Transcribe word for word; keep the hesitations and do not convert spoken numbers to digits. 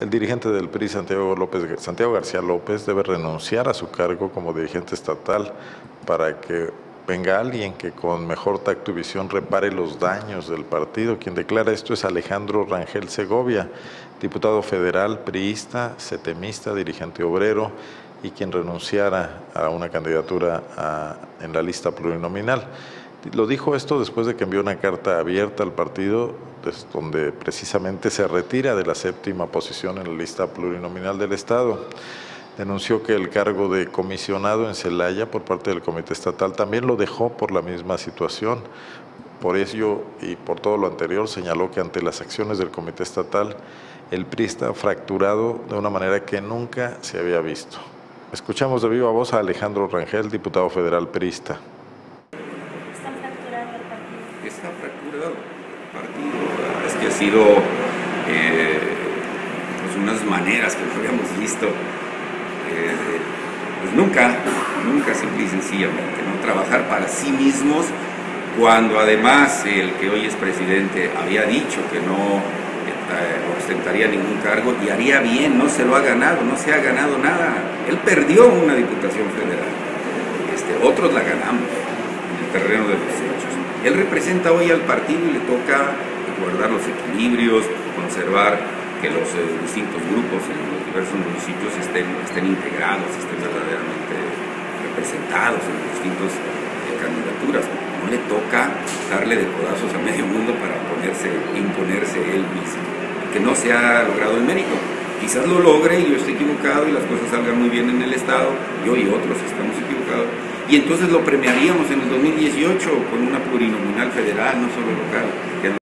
El dirigente del P R I, Santiago López, Santiago García López, debe renunciar a su cargo como dirigente estatal para que venga alguien que con mejor tacto y visión repare los daños del partido. Quien declara esto es Alejandro Rangel Segovia, diputado federal, priista, setemista, dirigente obrero y quien renunciara a una candidatura a, en la lista plurinominal. Lo dijo esto después de que envió una carta abierta al partido, donde precisamente se retira de la séptima posición en la lista plurinominal del Estado. Denunció que el cargo de comisionado en Celaya por parte del Comité Estatal también lo dejó por la misma situación. Por ello y por todo lo anterior, señaló que ante las acciones del Comité Estatal, el P R I está fracturado de una manera que nunca se había visto. Escuchamos de viva voz a Alejandro Rangel, diputado federal priista. Está fracturado el partido, es que ha sido eh, pues unas maneras que no habíamos visto, eh, pues nunca, nunca simple y sencillamente, ¿no? Trabajar para sí mismos, cuando además el que hoy es presidente había dicho que no eh, ostentaría ningún cargo y haría bien, no se lo ha ganado, no se ha ganado nada. Él perdió una diputación federal, este, otros la ganamos en el terreno de los hechos. Él representa hoy al partido y le toca guardar los equilibrios, conservar que los eh, distintos grupos en los diversos municipios estén, estén integrados, estén verdaderamente representados en las distintas eh, candidaturas. No le toca darle de codazos a medio mundo para ponerse, imponerse él mismo, que no se ha logrado el mérito. Quizás lo logre y yo estoy equivocado y las cosas salgan muy bien en el Estado, yo y otros estamos equivocados, y entonces lo premiaríamos en el dos mil dieciocho con una plurinominal federal, no solo local.